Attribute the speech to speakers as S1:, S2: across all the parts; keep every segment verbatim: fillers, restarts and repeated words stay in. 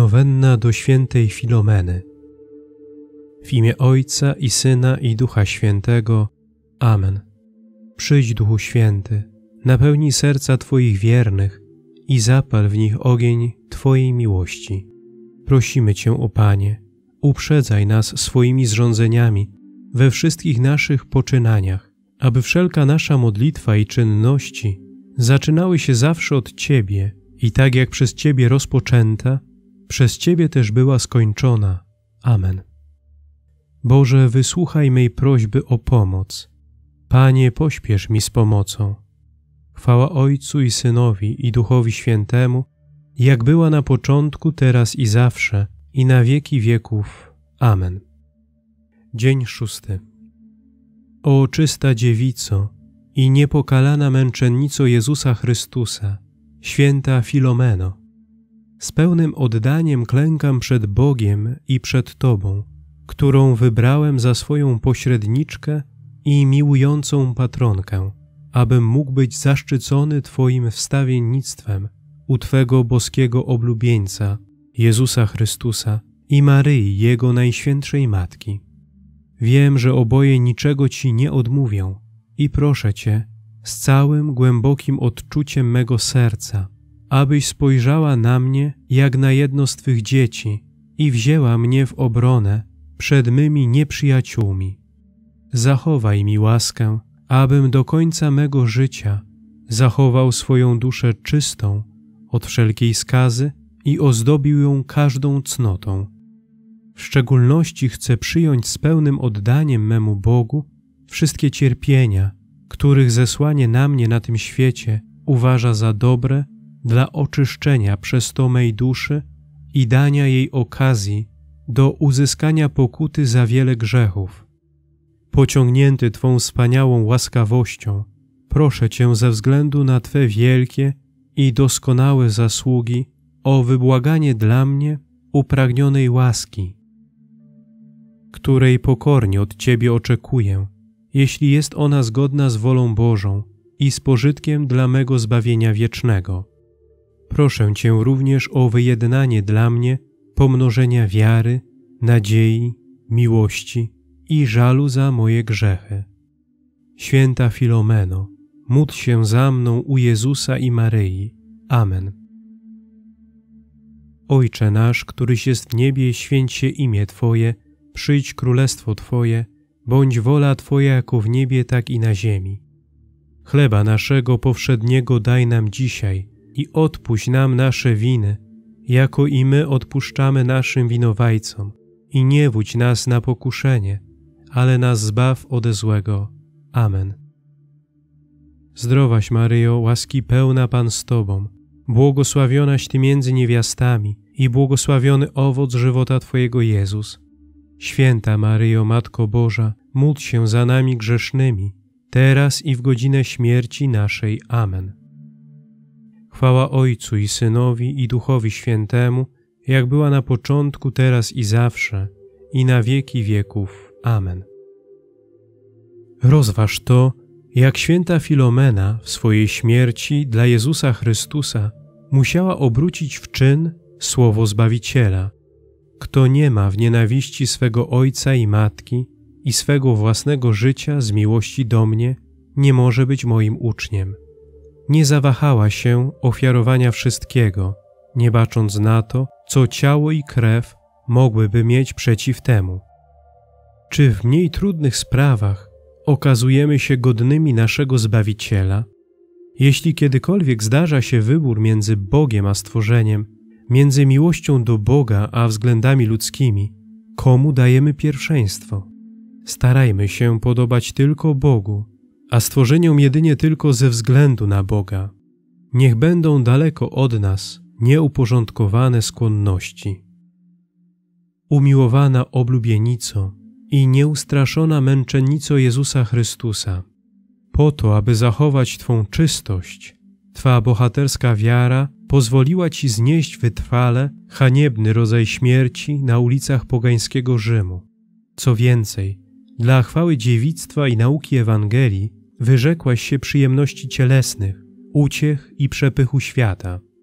S1: Nowenna do świętej Filomeny. W imię Ojca i Syna i Ducha Świętego. Amen. Przyjdź, Duchu Święty, napełnij serca Twoich wiernych i zapal w nich ogień Twojej miłości. Prosimy Cię, o Panie, uprzedzaj nas swoimi zrządzeniami we wszystkich naszych poczynaniach, aby wszelka nasza modlitwa i czynności zaczynały się zawsze od Ciebie i tak jak przez Ciebie rozpoczęta, przez Ciebie też była skończona. Amen. Boże, wysłuchaj mej prośby o pomoc. Panie, pośpiesz mi z pomocą. Chwała Ojcu i Synowi i Duchowi Świętemu, jak była na początku, teraz i zawsze, i na wieki wieków. Amen. Dzień szósty. O czysta dziewico i niepokalana męczennico Jezusa Chrystusa, święta Filomeno, z pełnym oddaniem klękam przed Bogiem i przed Tobą, którą wybrałem za swoją pośredniczkę i miłującą patronkę, abym mógł być zaszczycony Twoim wstawiennictwem u Twego boskiego oblubieńca, Jezusa Chrystusa i Maryi, Jego Najświętszej Matki. Wiem, że oboje niczego Ci nie odmówią i proszę Cię z całym głębokim odczuciem mego serca, abyś spojrzała na mnie jak na jedno z Twych dzieci i wzięła mnie w obronę przed mymi nieprzyjaciółmi. Zachowaj mi łaskę, abym do końca mego życia zachował swoją duszę czystą od wszelkiej skazy i ozdobił ją każdą cnotą. W szczególności chcę przyjąć z pełnym oddaniem memu Bogu wszystkie cierpienia, których zesłanie na mnie na tym świecie uważa za dobre dla oczyszczenia przez to mej duszy i dania jej okazji do uzyskania pokuty za wiele grzechów. Pociągnięty Twą wspaniałą łaskawością, proszę Cię ze względu na Twe wielkie i doskonałe zasługi o wybłaganie dla mnie upragnionej łaski, której pokornie od Ciebie oczekuję, jeśli jest ona zgodna z wolą Bożą i z pożytkiem dla mego zbawienia wiecznego. Proszę Cię również o wyjednanie dla mnie pomnożenia wiary, nadziei, miłości i żalu za moje grzechy. Święta Filomeno, módl się za mną u Jezusa i Maryi. Amen. Ojcze nasz, któryś jest w niebie, święć się imię Twoje, przyjdź królestwo Twoje, bądź wola Twoja jako w niebie, tak i na ziemi. Chleba naszego powszedniego daj nam dzisiaj i odpuść nam nasze winy, jako i my odpuszczamy naszym winowajcom. I nie wódź nas na pokuszenie, ale nas zbaw ode złego. Amen. Zdrowaś Maryjo, łaski pełna Pan z Tobą, błogosławionaś Ty między niewiastami i błogosławiony owoc żywota Twojego Jezus. Święta Maryjo, Matko Boża, módl się za nami grzesznymi, teraz i w godzinę śmierci naszej. Amen. Chwała Ojcu i Synowi i Duchowi Świętemu, jak była na początku, teraz i zawsze, i na wieki wieków. Amen. Rozważ to, jak święta Filomena w swojej śmierci dla Jezusa Chrystusa musiała obrócić w czyn słowo Zbawiciela. Kto nie ma w nienawiści swego ojca i matki i swego własnego życia z miłości do mnie, nie może być moim uczniem. Nie zawahała się ofiarowania wszystkiego, nie bacząc na to, co ciało i krew mogłyby mieć przeciw temu. Czy w mniej trudnych sprawach okazujemy się godnymi naszego Zbawiciela? Jeśli kiedykolwiek zdarza się wybór między Bogiem a stworzeniem, między miłością do Boga a względami ludzkimi, komu dajemy pierwszeństwo? Starajmy się podobać tylko Bogu, a stworzeniom jedynie tylko ze względu na Boga. Niech będą daleko od nas nieuporządkowane skłonności. Umiłowana oblubienico i nieustraszona męczennico Jezusa Chrystusa, po to, aby zachować Twą czystość, Twa bohaterska wiara pozwoliła Ci znieść wytrwale haniebny rodzaj śmierci na ulicach pogańskiego Rzymu. Co więcej, dla chwały dziewictwa i nauki Ewangelii wyrzekłaś się przyjemności cielesnych, uciech i przepychu świata.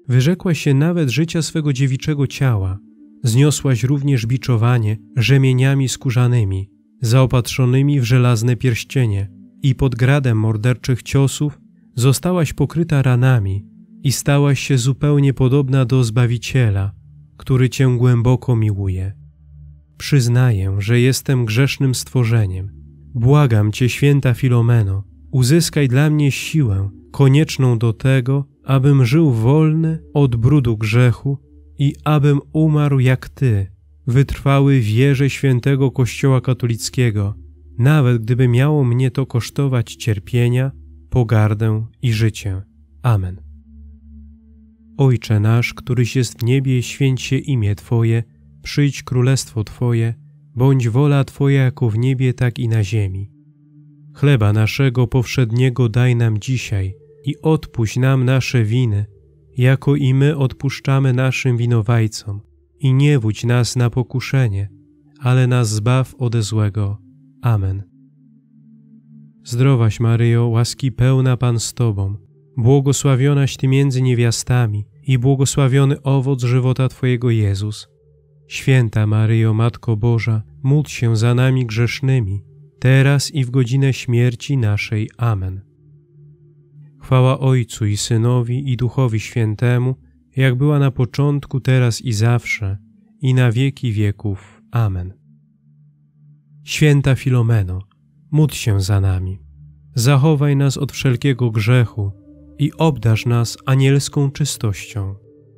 S1: Wyrzekłaś się nawet życia swego dziewiczego ciała. Zniosłaś również biczowanie rzemieniami skórzanymi, zaopatrzonymi w żelazne pierścienie i pod gradem morderczych ciosów zostałaś pokryta ranami i stałaś się zupełnie podobna do Zbawiciela, który Cię głęboko miłuje. Przyznaję, że jestem grzesznym stworzeniem. Błagam Cię, święta Filomeno, uzyskaj dla mnie siłę konieczną do tego, abym żył wolny od brudu grzechu i abym umarł jak Ty, wytrwały w wierze świętego Kościoła katolickiego, nawet gdyby miało mnie to kosztować cierpienia, pogardę i życie. Amen. Ojcze nasz, któryś jest w niebie, święć się imię Twoje, przyjdź królestwo Twoje, bądź wola Twoja jako w niebie, tak i na ziemi. Chleba naszego powszedniego daj nam dzisiaj i odpuść nam nasze winy, jako i my odpuszczamy naszym winowajcom. I nie wódź nas na pokuszenie, ale nas zbaw ode złego. Amen. Zdrowaś Maryjo, łaski pełna Pan z Tobą, błogosławionaś Ty między niewiastami i błogosławiony owoc żywota Twojego Jezus. Święta Maryjo, Matko Boża, módl się za nami grzesznymi, teraz i w godzinę śmierci naszej. Amen. Chwała Ojcu i Synowi i Duchowi Świętemu, jak była na początku, teraz i zawsze, i na wieki wieków. Amen. Święta Filomeno, módl się za nami. Zachowaj nas od wszelkiego grzechu i obdarz nas anielską czystością.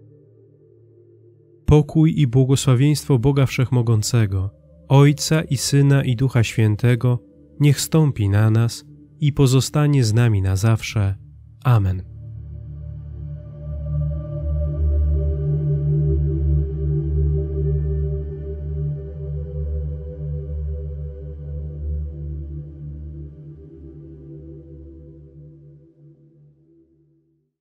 S1: Pokój i błogosławieństwo Boga Wszechmogącego, Ojca i Syna i Ducha Świętego, niech stąpi na nas i pozostanie z nami na zawsze. Amen.